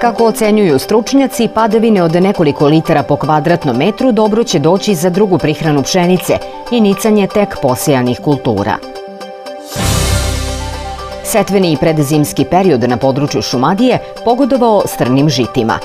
Kako ocenjuju stručnjaci, padavine od nekoliko litara po kvadratnom metru dobro će doći za drugu prihranu pšenice i nicanje tek posejanih kultura. Setveni i predzimski period na području Šumadije pogodovao strnim žitima.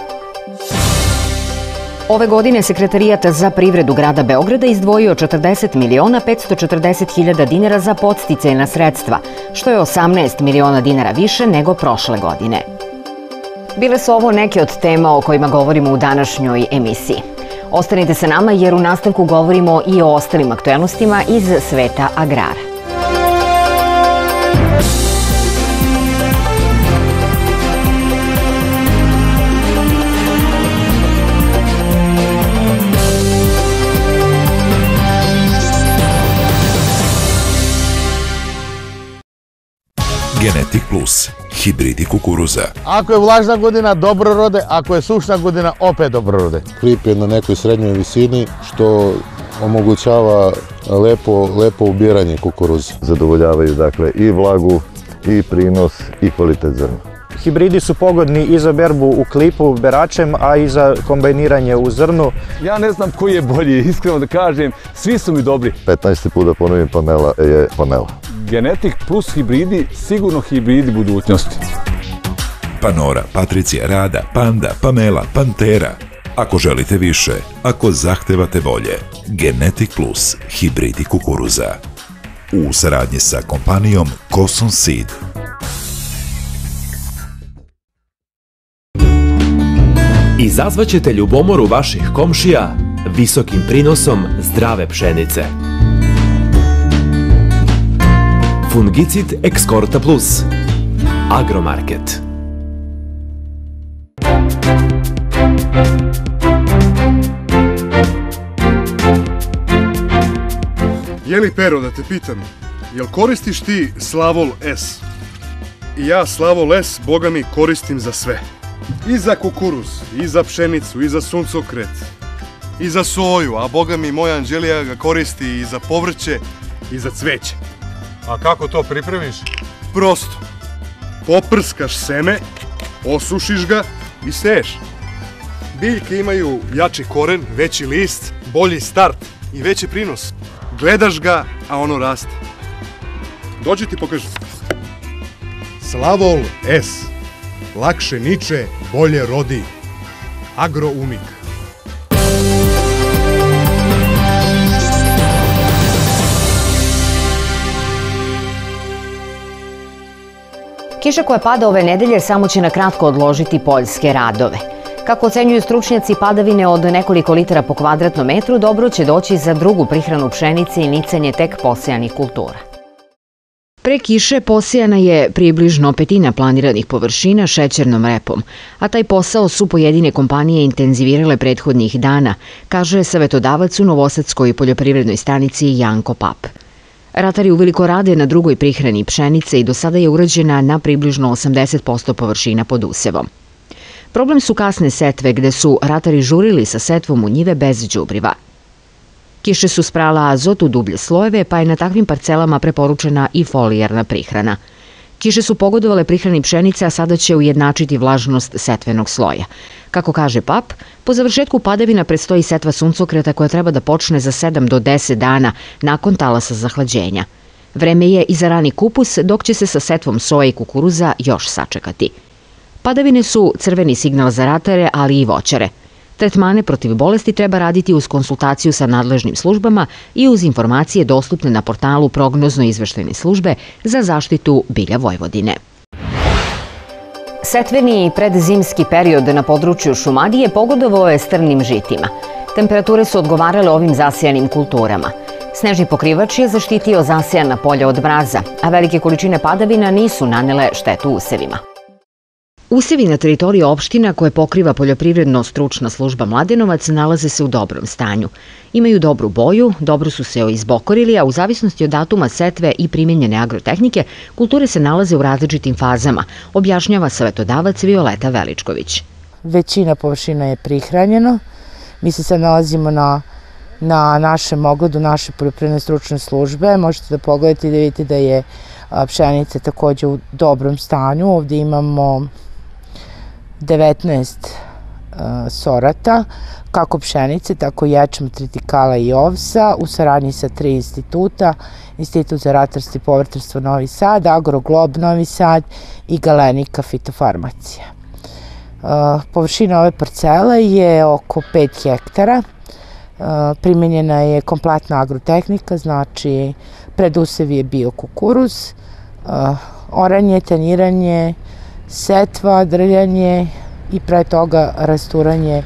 Ove godine Sekretarijat za privredu grada Beograda izdvojio 40.540.000 dinara za podsticajna sredstva, što je 18 miliona dinara više nego prošle godine. Bile su ovo neke od tema o kojima govorimo u današnjoj emisiji. Ostanite sa nama jer u nastavku govorimo i o ostalim aktuelnostima iz sveta agrara. Genetik Plus, hibridi kukuruza. Ako je vlažna godina, dobro rode, ako je sušna godina, opet dobro rode. Klip je na nekoj srednjoj visini, što omogućava lepo ubiranje kukuruza. Zadovoljavaju dakle i vlagu, i prinos, i kvalitet zrna. Hibridi su pogodni i za berbu u klipu beračem, a i za kombajniranje u zrnu. Ja ne znam koji je bolji, iskreno da kažem, svi su mi dobri. 15. put da ponovim, Pamela je Pamela. Genetik plus hibridi, sigurno hibridi budućnosti. Panora, Patricija, Rada, Panda, Pamela, Pantera. Ako želite više, ako zahtevate bolje, Genetik Plus, hibridi kukuruza. U saradnji sa kompanijom Koson Seed. Izazvaćete ljubomoru vaših komšija visokim prinosom zdrave pšenice. Fungicid Excorta Plus. Agromarket. Jeli Pero, da te pitam, jel koristiš ti Slavol S? I ja Slavol S, boga mi, koristim za sve. I za kukuruz, i za pšenicu, i za suncokret, i za soju, a boga mi, moja Anđelija ga koristi i za povrće, i za cveće. A kako to pripremiš? Prosto. Poprskaš seme, osušiš ga i seješ. Biljke imaju jači koren, veći list, bolji start i veći prinos. Gledaš ga, a ono raste. Dođi ti pokažem. Slavol S. Lakše niče, bolje rodi. Agroumik. Kiša koja pada ove nedelje samo će na kratko odložiti poljske radove. Kako ocenjuju stručnjaci, padavine od nekoliko litara po kvadratnom metru dobro će doći za drugu prihranu pšenice i nicanje tek posejanih kultura. Pre kiše posejana je približno petina planiranih površina šećernom repom, a taj posao su pojedine kompanije intenzivirale prethodnih dana, kaže savetodavac u Novosadskoj poljoprivrednoj stanici Janko Pap. Ratari uveliko rade na drugoj prihrani pšenice i do sada je urađena na približno 80% površina pod usevom. Problem su kasne setve gde su ratari žurili sa setvom u njive bez đubriva. Kiše su sprala azot u dublje slojeve, pa je na takvim parcelama preporučena i folijarna prihrana. Kiše su pogodovale prihrani pšenice, a sada će ujednačiti vlažnost setvenog sloja. Kako kaže Pap, po završetku padavina predstoji setva suncokreta koja treba da počne za 7 do 10 dana nakon talasa zahlađenja. Vreme je i za rani kupus, dok će se sa setvom soje i kukuruza još sačekati. Padavine su crveni signal za ratare, ali i voćare. Tretmane protiv bolesti treba raditi uz konsultaciju sa nadležnim službama i uz informacije dostupne na portalu prognozno-izveštajne službe za zaštitu bilja Vojvodine. Setveni i predzimski period na području Šumadije pogodovao je strnim žitima. Temperature su odgovarale ovim zasejanim kulturama. Snežni pokrivač je zaštitio zasejana polja od mraza, a velike količine padavina nisu nanele štetu usevima. Usevi na teritoriji opština koje pokriva poljoprivredno-stručna služba Mladenovac nalaze se u dobrom stanju. Imaju dobru boju, dobro su se izbokorili, a u zavisnosti od datuma setve i primjenjene agrotehnike, kulture se nalaze u različitim fazama, objašnjava savetodavac Violeta Veličković. Većina površina je prihranjeno. Mi se sad nalazimo na našem ogledu naše poljoprivredne stručne službe. Možete da pogledate i da vidite da je pšenica takođe u dobrom stanju. Ovde imamo 19 sorata, kako pšenice, tako ječma, tritikala i ovsa, u saradnji sa 3 instituta, Institut za ratarstvo i povrtarstvo Novi Sad, Agroglob Novi Sad i Galenika fitofarmacija. Površina ove parcele je oko 5 hektara. Primenjena je kompletna agrotehnika, znači predusev je bio kukuruz, oranje, taniranje, setva, drljanje i pre toga rasturanje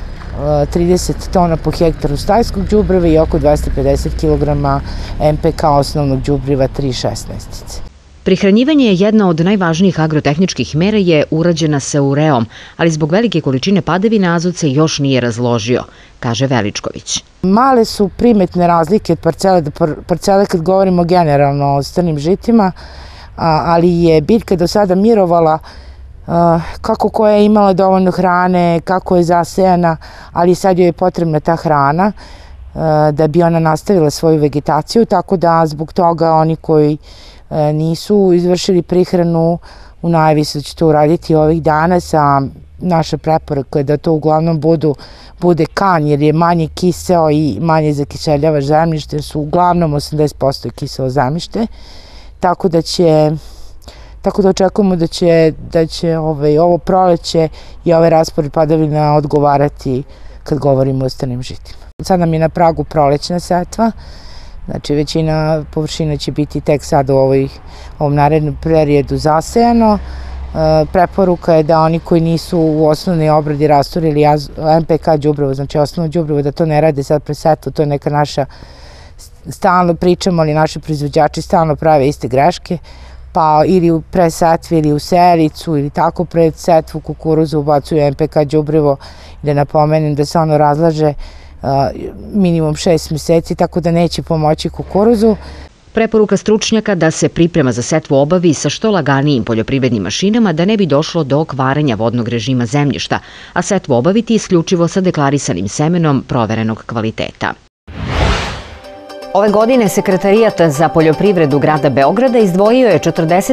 30 tona po hektaru stajskog đubriva i oko 250 kg MPK osnovnog đubriva 3/16. Prihranjivanje je jedna od najvažnijih agrotehničkih mera je urađena sa ureom, ali zbog velike količine padavina azot se još nije razložio, kaže Veličković. Male su primetne razlike od parcele kad govorimo generalno o strnim žitima, ali je biljka do sada mirovala kako koja je imala dovoljno hrane, kako je zasejana, ali sad joj je potrebna ta hrana da bi ona nastavila svoju vegetaciju, tako da zbog toga oni koji nisu izvršili prihranu u najavi se da će to uraditi ovih dana. Naša preporuka je da to uglavnom bude kanj, jer je manje kiseo i manje zakiseljava zemljište, jer su uglavnom 80% kiselo zemljište, tako da očekujemo da će ovo proleće i ovaj raspored padavina odgovarati kad govorimo o strnim žitima. Sad nam je na pragu prolećna setva, znači većina površina će biti tek sad u ovom narednom periodu zasejano. Preporuka je da oni koji nisu u osnovnoj obradi rasturili MPK đubrivo, znači osnovno đubrivo, da to ne rade sad pre setvu, to je neka naša, stalno pričamo, ali naši proizvođači stalno prave iste greške, pa ili pre setve ili u selicu ili tako pred setvu kukuruzu ubacuju MPK đubrivo, da napomenem da se ono razlaže minimum 6 meseci, tako da neće pomoći kukuruzu. Preporuka stručnjaka da se priprema za setvu obavi sa što laganijim poljoprivrednim mašinama da ne bi došlo do kvarenja vodnog režima zemljišta, a setvu obaviti isključivo sa deklarisanim semenom proverenog kvaliteta. Ove godine Sekretarijat za poljoprivredu grada Beograda izdvojio je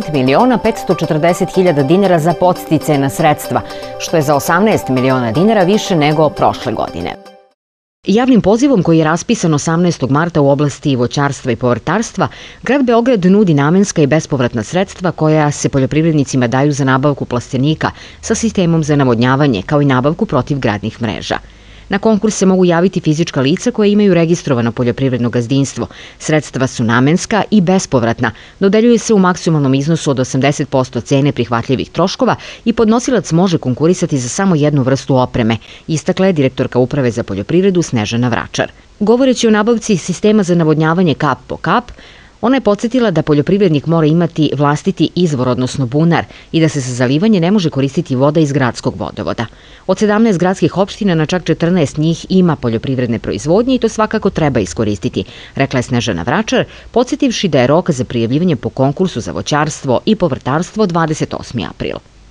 40.540.000 dinara za podsticajna sredstva, što je za 18 miliona dinara više nego prošle godine. Javnim pozivom koji je raspisan 18. marta u oblasti voćarstva i povrtarstva, grad Beograd nudi namenska i bespovratna sredstva koja se poljoprivrednicima daju za nabavku plastenika sa sistemom za navodnjavanje, kao i nabavku protivgradnih mreža. Na konkurs se mogu javiti fizička lica koja imaju registrovano poljoprivredno gazdinstvo. Sredstva su namenska i bespovratna, dodeljuje se u maksimalnom iznosu od 80% cene prihvatljivih troškova i podnosilac može konkurisati za samo jednu vrstu opreme, istakla je direktorka Uprave za poljoprivredu Snežana Vračar. Govoreći o nabavci sistema za navodnjavanje kap po kap, ona je podsjetila da poljoprivrednik mora imati vlastiti izvor, odnosno bunar, i da se za zalivanje ne može koristiti voda iz gradskog vodovoda. Od 17 gradskih opština na čak 14 njih ima poljoprivredne proizvodnje i to svakako treba iskoristiti, rekla je Snežana Vračar, podsjetivši da je rok za prijavljivanje po konkursu za voćarstvo i povrtarstvo 28. april.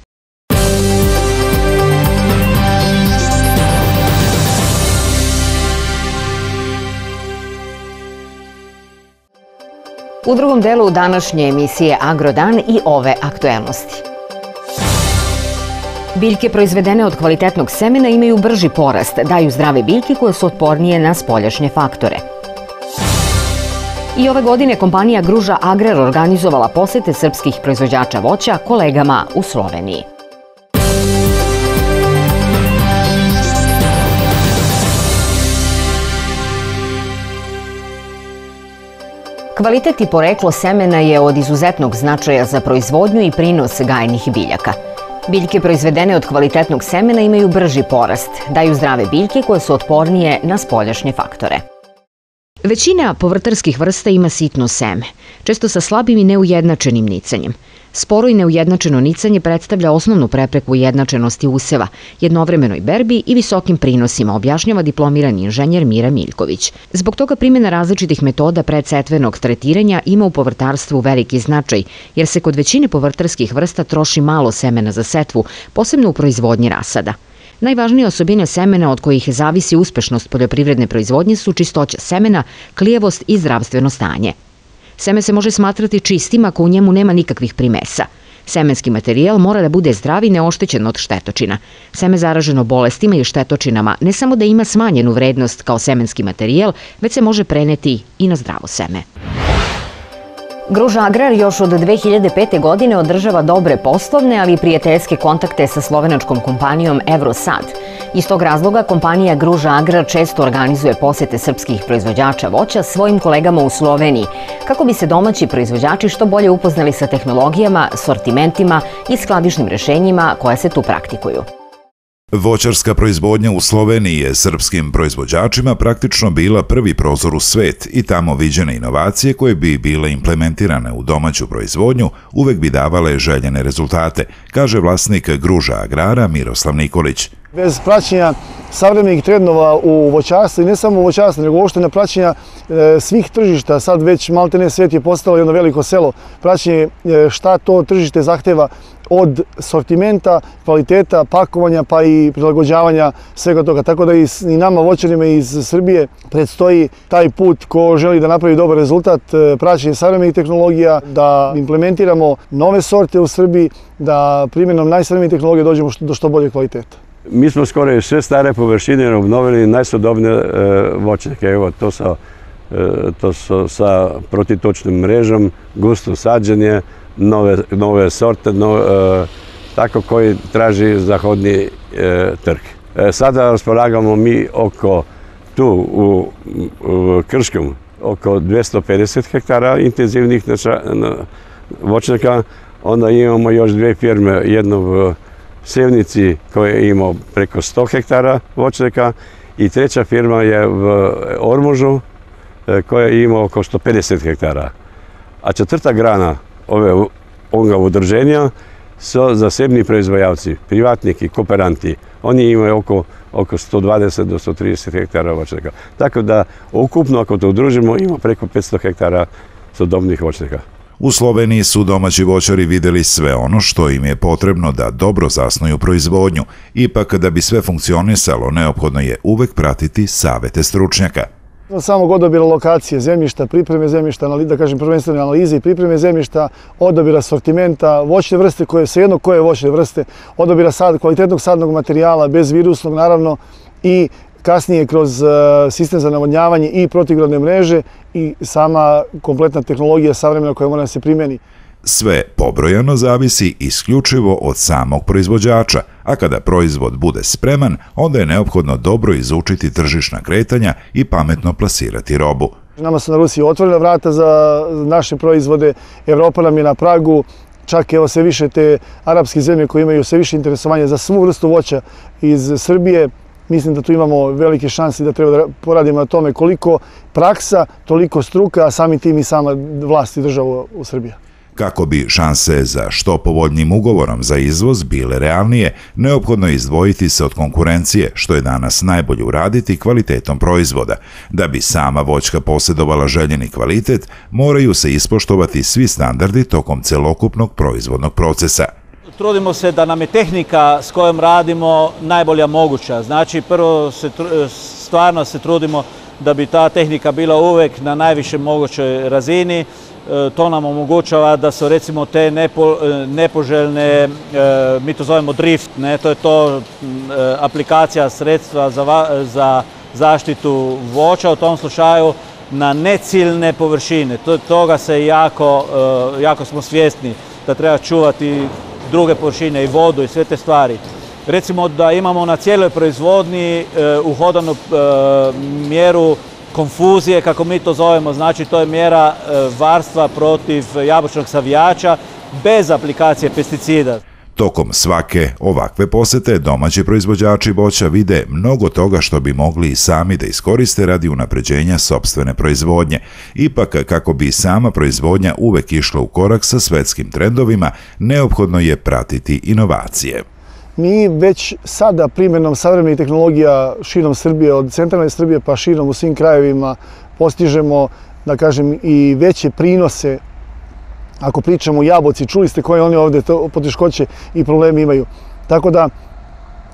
U drugom delu današnje emisije Agrodan i ove aktuelnosti. Biljke proizvedene od kvalitetnog semena imaju brži porast, daju zdrave biljke koje su otpornije na spoljašnje faktore. I ove godine kompanija Gruža Agrar organizovala posete srpskih proizvođača voća kolegama u Sloveniji. Kvalitet i poreklo semena je od izuzetnog značaja za proizvodnju i prinos gajnih biljaka. Biljke proizvedene od kvalitetnog semena imaju brži porast, daju zdrave biljke koje su otpornije na spoljašnje faktore. Većina povrtarskih vrsta ima sitno seme, često sa slabim i neujednačenim nicanjem. Sporo i neujednačeno nicanje predstavlja osnovnu prepreku ujednačenosti useva, jednovremenoj berbi i visokim prinosima, objašnjava diplomirani inženjer Mira Miljković. Zbog toga primjena različitih metoda predsetvenog tretiranja ima u povrtarstvu veliki značaj, jer se kod većine povrtarskih vrsta troši malo semena za setvu, posebno u proizvodnji rasada. Najvažnije osobine semena od kojih zavisi uspešnost poljoprivredne proizvodnje su čistoća semena, klijavost i zdravstveno stanje. Seme se može smatrati čistim ako u njemu nema nikakvih primesa. Semenski materijal mora da bude zdrav i neoštećen od štetočina. Seme zaraženo bolestima i štetočinama ne samo da ima smanjenu vrednost kao semenski materijal, već se može preneti i na zdravo seme. Gruža Agrar još od 2005. godine održava dobre poslovne, ali i prijateljske kontakte sa slovenačkom kompanijom Evrosad. Iz tog razloga kompanija Gruža Agrar često organizuje posete srpskih proizvođača voća svojim kolegama u Sloveniji, kako bi se domaći proizvođači što bolje upoznali sa tehnologijama, sortimentima i skladišnim rešenjima koja se tu praktikuju. Voćarska proizvodnja u Sloveniji je srpskim proizvođačima praktično bila prvi prozor u svet i tamo viđene inovacije koje bi bile implementirane u domaću proizvodnju uvek bi davale željene rezultate, kaže vlasnik Gruža Agrara Miroslav Nikolić. Bez praćenja savremenih trendova u voćarstvu i ne samo u voćarstvu, nego uopšte na praćenja svih tržišta, sad već maltene svet je postalo jedno veliko selo, praćenje šta to tržište zahteva od sortimenta, kvaliteta, pakovanja pa i prilagođavanja svega toga. Tako da i nama voćarima iz Srbije predstoji taj put ko želi da napravi dobar rezultat, praćenje savremenih tehnologija, da implementiramo nove sorte u Srbiji, da primjenom najsavremenijih tehnologija dođemo do što bolje kvaliteta. Mi smo skoro sve stare površine obnovili najsodobnije voćnjake. Evo, to su sa protitočnim mrežom, gusto sađenje, nove sorte, tako koji traži zahodni trg. Sada raspolagamo mi tu u Krškom oko 250 hektara intenzivnih voćnjaka. Onda imamo još dve firme, jednu v Sevnici koja ima preko 100 hektara voćnjaka i treća firma je v Ormožu koja ima oko 150 hektara. A četvrta grana ovoga udruženja su zasebni proizvođači, privatniki, kooperanti. Oni imaju oko 120 do 130 hektara voćnjaka. Tako da ukupno ako to udružimo ima preko 500 hektara sodobnih voćnjaka. U Sloveniji su domaći voćari videli sve ono što im je potrebno da dobro zasnuju proizvodnju. Ipak, da bi sve funkcionisalo, neophodno je uvek pratiti savete stručnjaka. Samog odabira lokacije zemljišta, pripreme zemljišta, da kažem prvenstveno analize i pripreme zemljišta, odabira sortimenta, voćne vrste, svejedno koje voćne vrste, odabira kvalitetnog sadnog materijala, bez virusnog naravno, i kasnije kroz sistem za navodnjavanje i protivgradne mreže i sama kompletna tehnologija savremena koja mora da se primjeni. Sve pobrojano zavisi isključivo od samog proizvođača, a kada proizvod bude spreman, onda je neophodno dobro izučiti tržišna kretanja i pametno plasirati robu. Nama su na Rusiji otvorena vrata za naše proizvode, Evropa nam je na pragu, čak evo sve više te arapske zemlje koje imaju sve više interesovanja za svu vrstu voća iz Srbije. Mislim da tu imamo velike šanse da treba da poradimo na tome koliko praksa, toliko struka, a samim tim i sama vlast i država u Srbiji. Kako bi šanse za što povoljnim ugovorom za izvoz bile realnije, neophodno je izdvojiti se od konkurencije, što je danas najbolje uraditi kvalitetom proizvoda. Da bi sama voćka posjedovala željeni kvalitet, moraju se ispoštovati svi standardi tokom celokupnog proizvodnog procesa. Trudimo se da nam je tehnika s kojom radimo najbolja moguća. Znači, prvo stvarno se trudimo da bi ta tehnika bila uvek na najvišoj mogućoj razini. To nam omogućava da su recimo te nepoželjne, mi to zovemo drift, to je to aplikacija sredstva za zaštitu voća, u tom slučaju na neciljne površine. Toga se jako smo svjesni da treba čuvati druge površine i vodu i sve te stvari. Recimo da imamo na cijeloj proizvodnji uhodanu mjeru konfuzije, kako mi to zovemo, znači to je mjera varstva protiv jabučnog savijača bez aplikacije pesticida. Tokom svake ovakve posete domaći proizvođači voća vide mnogo toga što bi mogli i sami da iskoriste radi unapređenja sopstvene proizvodnje. Ipak, kako bi sama proizvodnja uvek išla u korak sa svetskim trendovima, neophodno je pratiti inovacije. Mi već sada primjenom savremenih tehnologija širom Srbije, od centralne Srbije pa širom u svim krajevima, postižemo, da kažem, i veće prinose. Ako pričamo o jabuci, čuli ste koje oni ovdje poteškoće i problemi imaju. Tako da,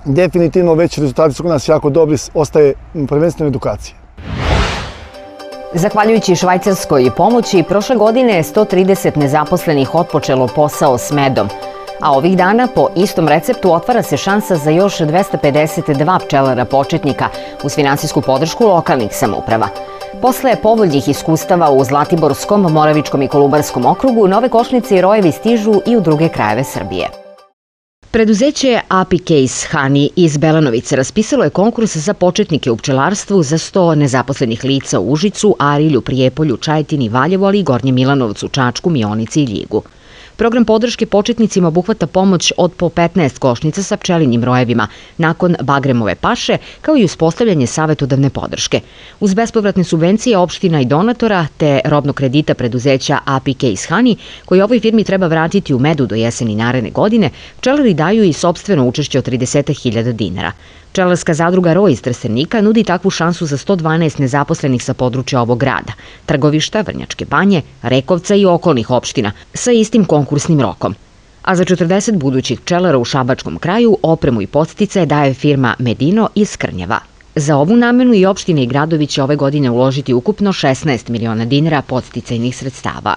definitivno veći rezultati su kod nas jako dobri, ostaje prvenstveno edukacija. Zahvaljujući švajcarskoj pomoći, prošle godine je 130 nezaposlenih otpočelo posao s medom, a ovih dana po istom receptu otvara se šansa za još 252 pčelara početnika uz finansijsku podršku lokalnih samouprava. Posle povoljnih iskustava u Zlatiborskom, Moravičkom i Kolubarskom okrugu, nove košnice i rojevi stižu i u druge krajeve Srbije. Preduzeće Apicase Honey iz Belanovice raspisalo je konkurs za početnike u pčelarstvu za 100 nezaposlenih lica u Užicu, Arilju, Prijepolju, Čajetini, Valjevu, ali i Gornjem Milanovcu, Čačku, Mionici i Ljigu. Program podrške početnicima obuhvata pomoć od po 15 košnica sa pčelinjim rojevima nakon bagremove paše, kao i uspostavljanje savetodavne podrške. Uz bespovratne subvencije opština i donatora te robnog kredita preduzeća Apicase Honey, koji ovoj firmi treba vratiti u medu do jeseni naredne godine, pčelari daju i sopstveno učešće od 30.000 dinara. Pčelarska zadruga Roj iz Trstenika nudi takvu šansu za 112 nezaposlenih sa područja ovog grada, Trgovišta, Vrnjačke Banje, Rekovca i okolnih opština sa istim konkursnim rokom. A za 40 budućih pčelara u Šabačkom kraju opremu i podsticaje daje firma Medino iz Krnjeva. Za ovu namenu i opštine i gradovi će ove godine uložiti ukupno 16 miliona dinara podsticajnih sredstava.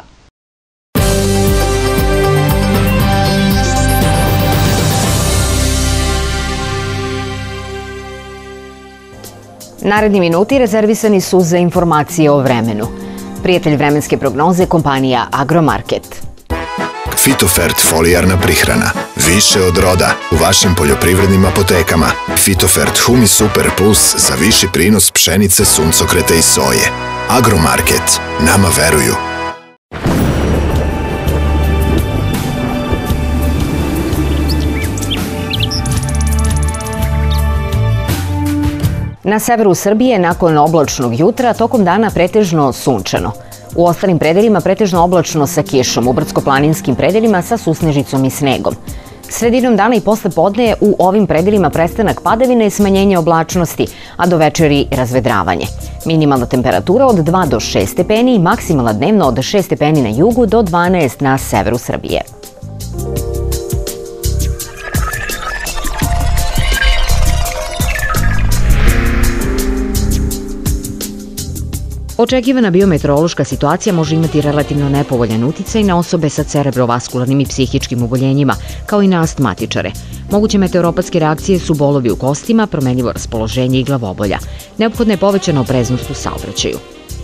Naredni minuti rezervisani su za informacije o vremenu. Prijatelj vremenske prognoze kompanija Agromarket. Fitofert folijarna prihrana. Više od roda u vašim poljoprivrednim apotekama. Fitofert Humi Super Plus za viši prinos pšenice, suncokreta i soje. Agromarket. Nama veruju. Na severu Srbije nakon oblačnog jutra tokom dana pretežno sunčano. U ostalim predelima pretežno oblačno sa kišom, u brdsko-planinskim predelima sa susnežicom i snegom. Sredinom dana i posle podne u ovim predelima prestanak padavine i smanjenje oblačnosti, a do večeri razvedravanje. Minimalna temperatura od 2 do 6 stepeni i maksimalna dnevno od 6 stepeni na jugu do 12 na severu Srbije. Očekivana biometeorološka situacija može imati relativno nepovoljan uticaj na osobe sa cerebrovaskularnim i psihičkim oboljenjima, kao i na astmatičare. Moguće meteoropatske reakcije su bolovi u kostima, promenljivo raspoloženje i glavobolja. Neophodna je povećana opreznost u saobraćaju.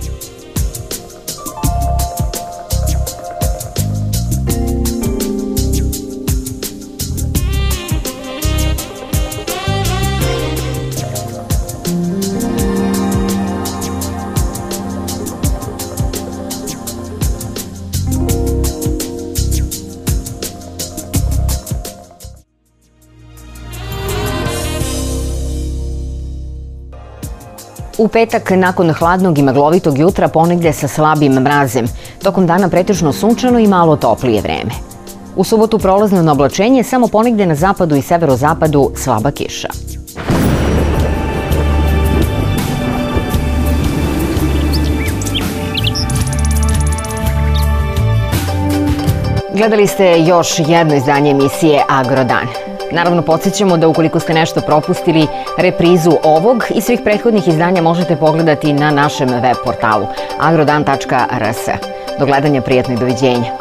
U petak, nakon hladnog i maglovitog jutra, ponegde sa slabim mrazem. Tokom dana pretežno sunčano i malo toplije vreme. U subotu prolazno na oblačenje, samo ponegde na zapadu i severozapadu slaba kiša. Gledali ste još jedno izdanje emisije Agrodan. Naravno, podsjećamo da ukoliko ste nešto propustili, reprizu ovog i svih prethodnih izdanja možete pogledati na našem web portalu agrodan.rs. Do gledanja, prijatno i doviđenja.